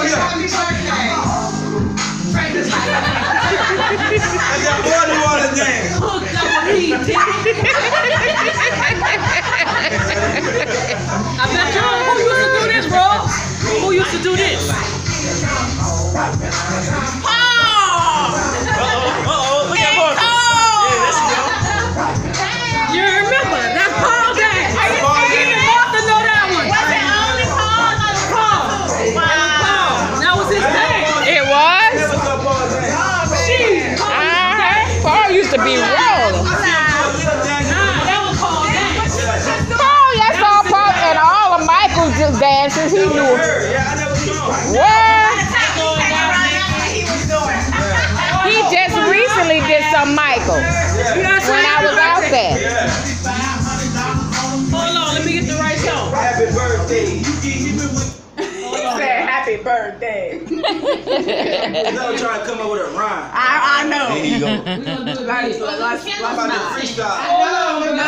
Happy birthday. That's that boy who wanted to dance. Hooked up with me, Nikki. I bet you who used to do this, bro? Who used to do this? Paul! Look at Paul. Yeah, there she go. You remember? That's Paul Day. Even Martha know that one. Was it only Paul? Paul. Paul. That was his day. It was? Paul used to be rolling. That was Paul Day. Paul, I saw Paul and all of Michael's dances. He knew. What? He just recently did some Michael when I was out there. Hold on, let me get the right song. Happy birthday. He said happy birthday. Never trying to come up with a rhyme. I know. There you go. We're going to do it right. I'm about to freestyle. Hold on,